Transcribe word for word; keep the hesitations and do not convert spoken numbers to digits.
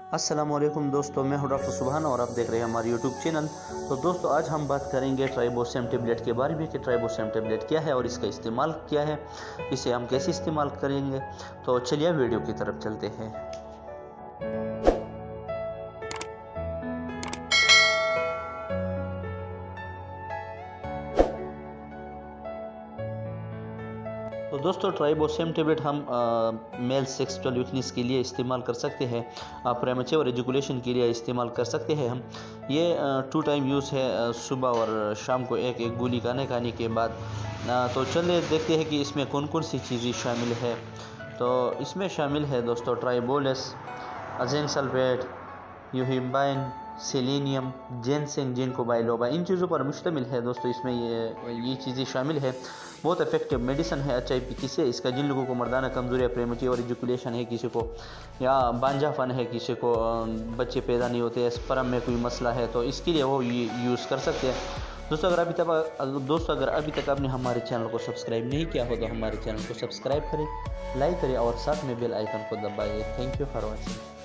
अस्सलामुअलैकुम दोस्तों, मैं हूं डॉक्टर सुभान और आप देख रहे हैं हमारे यूट्यूब चैनल। तो दोस्तों, आज हम बात करेंगे ट्राइबोसैम टेबलेट के बारे में कि ट्राइबोसैम टेबलेट क्या है और इसका इस्तेमाल क्या है, इसे हम कैसे इस्तेमाल करेंगे। तो चलिए वीडियो की तरफ चलते हैं। तो दोस्तों, ट्राइबोसैम टेबलेट हम मेल सेक्सुअल वीकनेस के लिए इस्तेमाल कर सकते हैं, प्रेमेच्योर एजुकेशन के लिए इस्तेमाल कर सकते हैं हम। ये टू टाइम यूज़ है, सुबह और शाम को एक एक गोली खाने खाने के बाद। आ, तो चलिए देखते हैं कि इसमें कौन कौन सी चीज़ें शामिल है। तो इसमें शामिल है दोस्तों ट्राइबोलस, जिंक सल्फेट, यूहिबाइन, सेलेनियम, जिनसेंग, जिनको बाइलोबा, इन चीज़ों पर मुश्तमिल है दोस्तों। इसमें ये ये चीज़ें शामिल है। बहुत इफेक्टिव मेडिसिन है एच आई पी किसे इसका जिन लोगों को मर्दाना कमजोरी, प्रेमेच्योर एजुकेशन है किसी को, या बांझापन है किसी को, बच्चे पैदा नहीं होते, स्पर्म में कोई मसला है, तो इसके लिए वो यूज़ कर सकते हैं। दोस्तों अगर अभी तक दोस्तों अगर अभी तक आपने हमारे चैनल को सब्सक्राइब नहीं किया हो तो हमारे चैनल को सब्सक्राइब करें, लाइक करें और साथ में बेल आइकन को दबाइए। Thank you for watching.